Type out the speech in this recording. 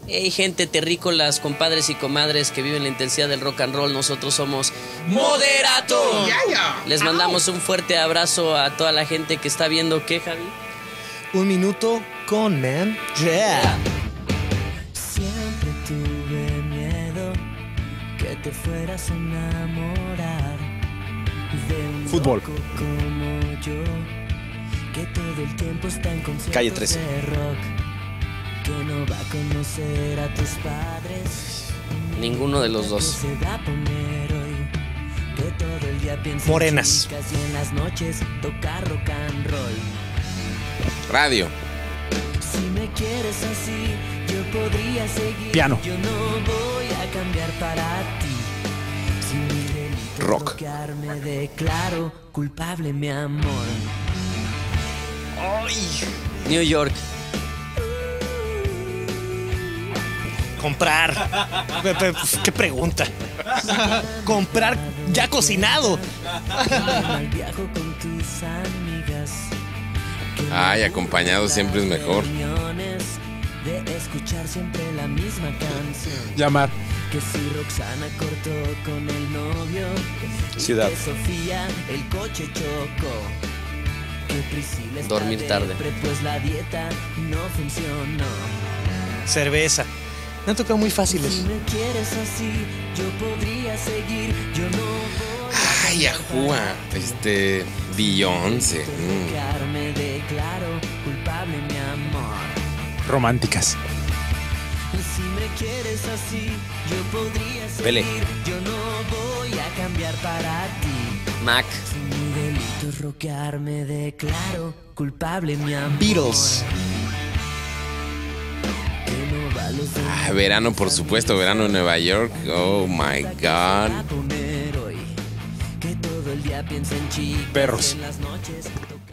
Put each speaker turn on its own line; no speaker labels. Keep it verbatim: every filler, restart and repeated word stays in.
Hey, gente terrícolas, compadres y comadres que viven la intensidad del rock and roll. Nosotros somos Moderato.
Yeah, yeah.
Les mandamos un fuerte abrazo a toda la gente que está viendo. ¿Qué, Javi?
Un minuto con Man. Yeah.
Siempre tuve miedo que te fueras a enamorar de un
Fútbol.
loco como yo, que todo el tiempo está en conciertos
Calle trece.
de rock, que no va a conocer a tus padres.
Ninguno de los dos.
Se va a poner hoy, que todo el día piensa en
Morenas.
chicas y en las noches toca rock and roll.
Radio.
Si me quieres así, yo podría seguir.
Piano.
Yo no voy a cambiar para ti. Si mi delito es
Rock.
rockear, me declaro culpable, mi amor.
New York.
Comprar. Pe- pe- ¿Qué pregunta? Comprar ya cocinado.
Al viajo con tus amigas.
Ay, acompañado siempre es mejor.
Reuniones de escuchar siempre la misma canción.
Llamar.
Que si Roxana cortó con el novio.
Ciudad.
Que Sofía el coche chocó. Que Priscila está
Dormir tarde.
depre, pues la dieta no funcionó.
Cerveza. Me han tocado muy
Si
fáciles.
me quieres así, yo podría seguir. Yo no voy a
Ay, ajúa. Este. Beyoncé. Mm.
tocar, me declaro culpable, mi amor.
Románticas.
Si me quieres así, yo podría seguir.
Pele.
Yo no voy a cambiar para ti.
Mac.
Si mi delito es rockear, me declaro culpable, mi amor.
Beatles.
Que no va a los
Ah, verano, por supuesto. Verano en Nueva York. Oh my
que se va a
God.
poner hoy. Que todo el día piensa en chicas,
Perros.
en las noches toca